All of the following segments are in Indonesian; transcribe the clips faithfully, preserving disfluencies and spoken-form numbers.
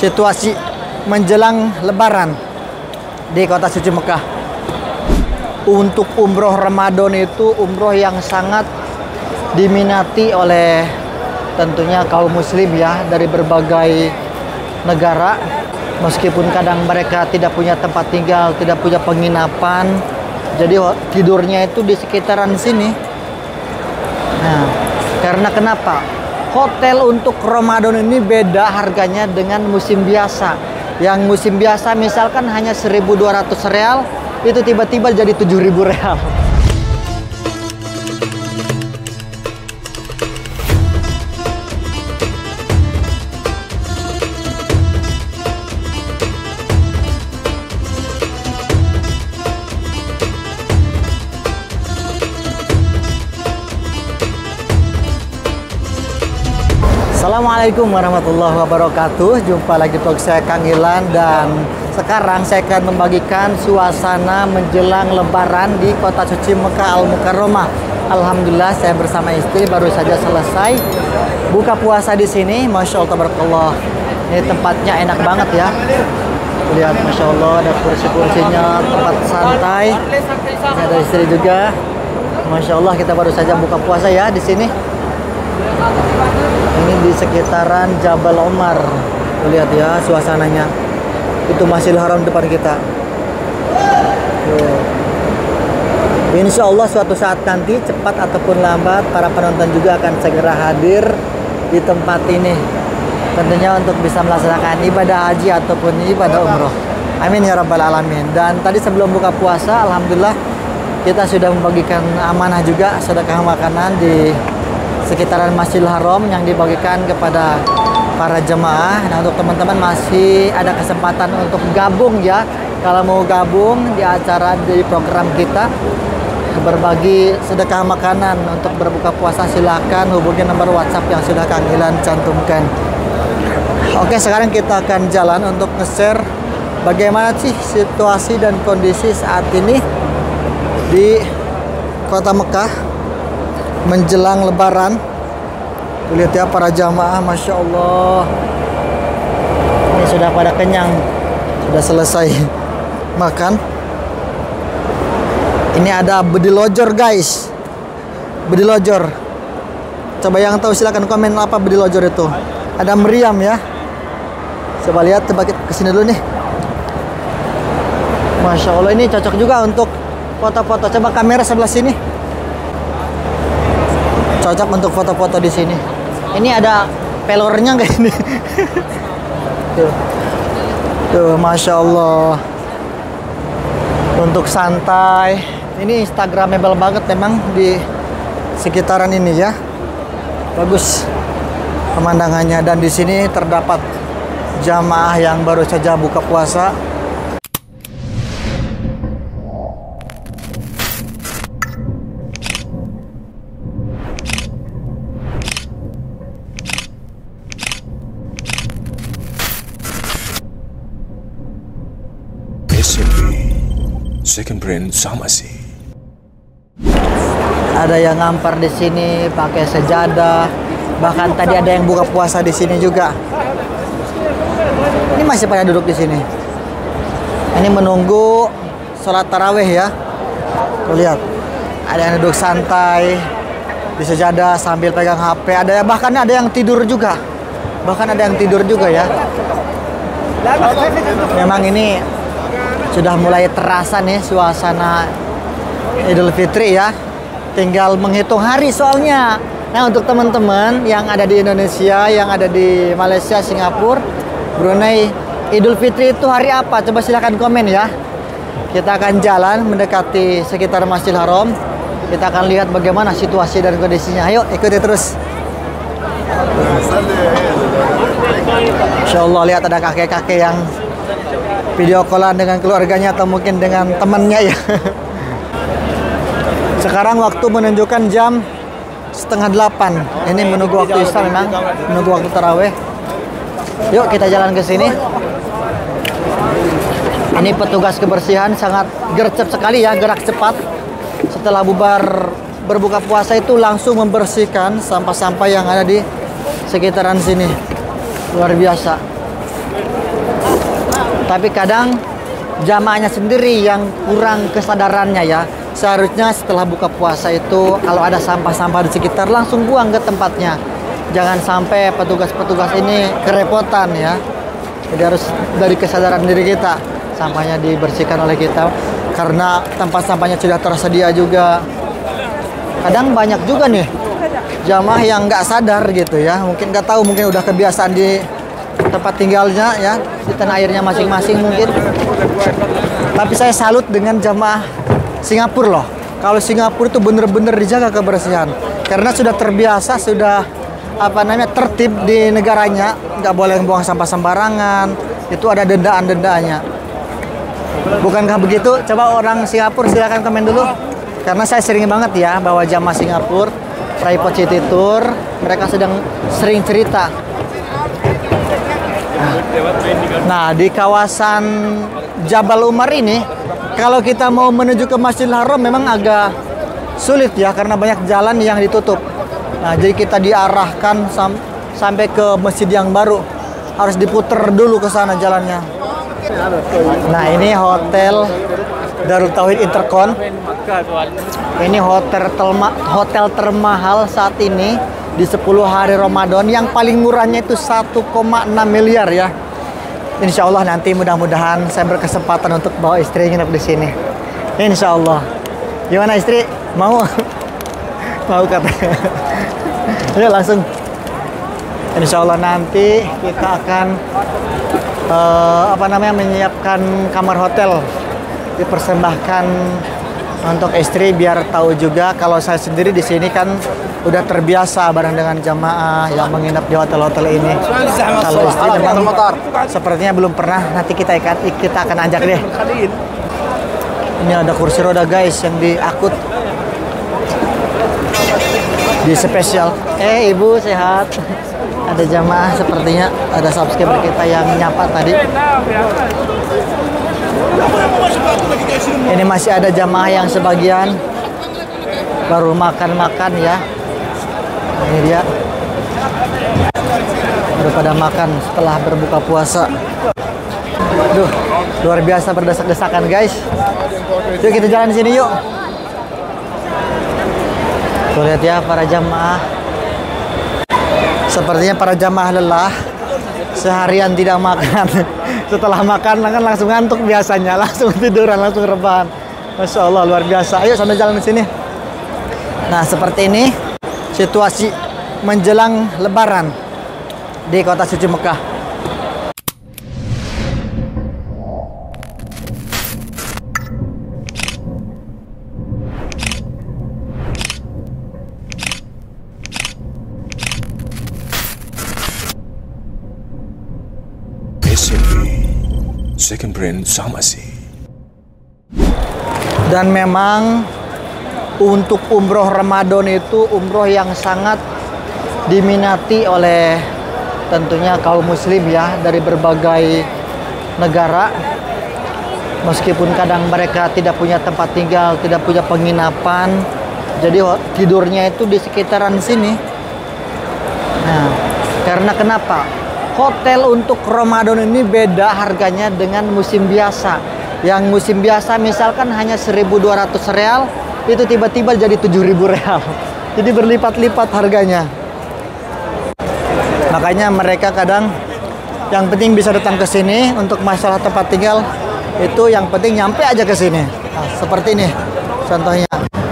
situasi menjelang Lebaran di kota suci Mekah. Untuk umroh Ramadan itu umroh yang sangat diminati oleh tentunya kaum muslim ya, dari berbagai negara. Meskipun kadang mereka tidak punya tempat tinggal, tidak punya penginapan, jadi tidurnya itu di sekitaran sini. Nah, karena kenapa? Hotel untuk Ramadan ini beda harganya dengan musim biasa. Yang musim biasa misalkan hanya seribu dua ratus real, itu tiba-tiba jadi tujuh ribu real. Assalamualaikum warahmatullahi wabarakatuh. Jumpa lagi vlog saya Kang Ilan, dan sekarang saya akan membagikan suasana menjelang Lebaran di kota suci Mekah Al Mukarramah. Alhamdulillah saya bersama istri baru saja selesai buka puasa di sini. Masya Allah tabarakallah. Ini tempatnya enak banget ya. Lihat, masya Allah, ada kursi-kursinya, tempat santai. Ini ada istri juga. Masya Allah, kita baru saja buka puasa ya di sini. Ini di sekitaran Jabal Omar. Lihat ya suasananya. Itu Masjidil Haram depan kita. Tuh. Insya Allah suatu saat nanti, cepat ataupun lambat, para penonton juga akan segera hadir di tempat ini. Tentunya untuk bisa melaksanakan ibadah haji ataupun ibadah umroh. Amin ya rabbal alamin. Dan tadi sebelum buka puasa, alhamdulillah kita sudah membagikan amanah juga sedekah makanan di sekitaran Masjidil Haram yang dibagikan kepada para jemaah. Nah, untuk teman-teman masih ada kesempatan untuk gabung ya. Kalau mau gabung di acara di program kita berbagi sedekah makanan untuk berbuka puasa, silahkan hubungi nomor WhatsApp yang sudah Kang Ilan cantumkan. Oke, sekarang kita akan jalan untuk nge-share bagaimana sih situasi dan kondisi saat ini di kota Mekah menjelang Lebaran. Lihat ya para jamaah, masya Allah, ini sudah pada kenyang, sudah selesai makan. Ini ada bedilojor guys, bedilojor. Coba yang tahu silakan komen apa bedilojor itu. Ada meriam ya. Coba lihat, coba kesini dulu nih. Masya Allah, ini cocok juga untuk foto-foto. Coba kamera sebelah sini. Cocok untuk foto-foto di sini. Ini ada pelornya nggak ini? Tuh, tuh, masya Allah. Untuk santai, ini instagramable banget memang di sekitaran ini ya. Bagus pemandangannya, dan di sini terdapat jamaah yang baru saja buka puasa. Second brand sama sih. Ada yang ngampar di sini pakai sejadah. Bahkan tadi ada yang buka puasa di sini juga. Ini masih pada duduk di sini. Ini menunggu sholat tarawih ya. Tuh, lihat. Ada yang duduk santai di sejadah sambil pegang H P. Ada, bahkan ada yang tidur juga. Bahkan ada yang tidur juga ya. Memang ini sudah mulai terasa nih suasana Idul Fitri ya. Tinggal menghitung hari soalnya. Nah, untuk teman-teman yang ada di Indonesia, yang ada di Malaysia, Singapura, Brunei, Idul Fitri itu hari apa? Coba silahkan komen ya. Kita akan jalan mendekati sekitar Masjidil Haram. Kita akan lihat bagaimana situasi dan kondisinya. Ayo ikuti terus. Insya Allah, lihat ada kakek-kakek yang video callan dengan keluarganya atau mungkin dengan temannya ya. Sekarang waktu menunjukkan jam setengah delapan. Ini menunggu waktu isya, memang menunggu waktu taraweh. Yuk kita jalan ke sini. Ini petugas kebersihan sangat gercep sekali ya, gerak cepat. Setelah bubar berbuka puasa itu langsung membersihkan sampah-sampah yang ada di sekitaran sini. Luar biasa. Tapi kadang jamaahnya sendiri yang kurang kesadarannya ya. Seharusnya setelah buka puasa itu kalau ada sampah-sampah di sekitar langsung buang ke tempatnya. Jangan sampai petugas-petugas ini kerepotan ya. Jadi harus dari kesadaran diri kita, sampahnya dibersihkan oleh kita. Karena tempat sampahnya sudah tersedia juga. Kadang banyak juga nih jamaah yang nggak sadar gitu ya. Mungkin nggak tahu, mungkin udah kebiasaan di tempat tinggalnya ya, di tanah airnya masing-masing mungkin. Tapi saya salut dengan jamaah Singapura loh. Kalau Singapura itu bener-bener dijaga kebersihan. Karena sudah terbiasa, sudah apa namanya tertib di negaranya, nggak boleh buang sampah sembarangan. Itu ada dendaan-dendaannya. Bukankah begitu? Coba orang Singapura silakan komen dulu. Karena saya sering banget ya bawa jamaah Singapura, private city tour, mereka sedang sering cerita. Nah, di kawasan Jabal Umar ini, kalau kita mau menuju ke Masjidil Haram memang agak sulit ya, karena banyak jalan yang ditutup. Nah, jadi kita diarahkan sam sampai ke masjid yang baru. Harus diputer dulu ke sana jalannya. Nah, ini hotel Darul Tauhid Intercon. Ini hotel terma hotel termahal saat ini di sepuluh hari Ramadan. Yang paling murahnya itu satu koma enam miliar ya. Insya Allah nanti mudah-mudahan saya berkesempatan untuk bawa istri nginep di sini. Insya Allah. Gimana istri? Mau? Mau katanya. Yuk langsung. Insya Allah nanti kita akan uh, apa namanya menyiapkan kamar hotel, dipersembahkan untuk istri biar tahu juga. Kalau saya sendiri di sini kan udah terbiasa bareng dengan jamaah yang menginap di hotel-hotel ini. Kalau istri memang sepertinya belum pernah. Nanti kita ikan kita akan ajak deh. Ini ada kursi roda guys yang diakut di spesial. Eh ibu sehat. Ada jamaah sepertinya, ada subscriber kita yang nyapa tadi. Ini masih ada jamaah yang sebagian baru makan-makan ya. Ini dia baru pada makan setelah berbuka puasa. Duh, luar biasa berdesak-desakan guys. Yuk kita jalan di sini yuk. Tuh lihat ya para jamaah. Sepertinya para jamaah lelah, seharian tidak makan. Setelah makan kan langsung ngantuk biasanya, langsung tiduran, langsung rebahan. Masya Allah luar biasa. Ayo sambil jalan di sini. Nah seperti ini situasi menjelang Lebaran di kota suci Mekah. S M B Second Brand Pharmacy. Dan memang untuk umroh Ramadan itu umroh yang sangat diminati oleh tentunya kaum muslim ya dari berbagai negara. Meskipun kadang mereka tidak punya tempat tinggal, tidak punya penginapan, jadi tidurnya itu di sekitaran sini. Nah, karena kenapa? Hotel untuk Ramadan ini beda harganya dengan musim biasa. Yang musim biasa misalkan hanya seribu dua ratus real, itu tiba-tiba jadi tujuh ribu real. Jadi berlipat-lipat harganya. Makanya mereka kadang yang penting bisa datang ke sini untuk masalah tempat tinggal, itu yang penting nyampe aja ke sini. Nah, seperti ini contohnya.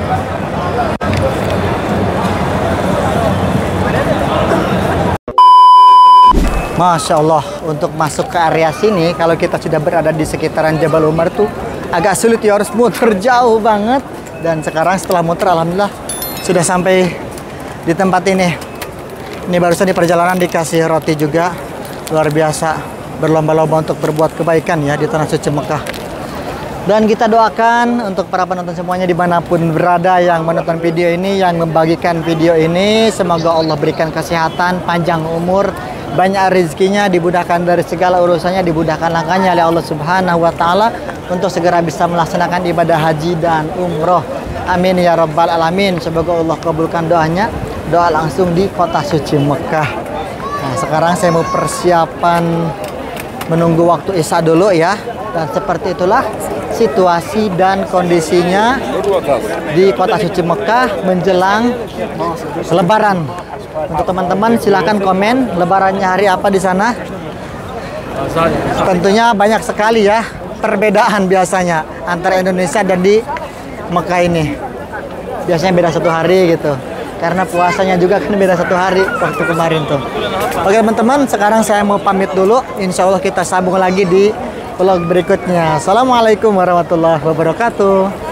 Masya Allah, untuk masuk ke area sini, kalau kita sudah berada di sekitaran Jabal Umar tuh agak sulit ya, harus muter jauh banget. Dan sekarang setelah muter, alhamdulillah sudah sampai di tempat ini. Ini barusan di perjalanan dikasih roti juga, luar biasa. Berlomba-lomba untuk berbuat kebaikan ya di tanah suci Mekah. Dan kita doakan untuk para penonton semuanya dimanapun berada yang menonton video ini, yang membagikan video ini, semoga Allah berikan kesehatan, panjang umur, banyak rezekinya, dimudahkan dari segala urusannya, dimudahkan langkahnya oleh Allah Subhanahu wa taala untuk segera bisa melaksanakan ibadah haji dan umroh. Amin ya rabbal alamin. Semoga Allah kabulkan doanya. Doa langsung di kota suci Mekah. Nah, sekarang saya mau persiapan menunggu waktu Isya dulu ya. Dan seperti itulah situasi dan kondisinya di kota suci Mekah menjelang Lebaran. Untuk teman-teman silahkan komen Lebarannya hari apa di sana. Tentunya banyak sekali ya perbedaan biasanya antara Indonesia dan di Mekah ini. Biasanya beda satu hari gitu. Karena puasanya juga kan beda satu hari waktu kemarin tuh. Oke teman-teman, sekarang saya mau pamit dulu. Insya Allah kita sambung lagi di vlog berikutnya. Assalamualaikum warahmatullahi wabarakatuh.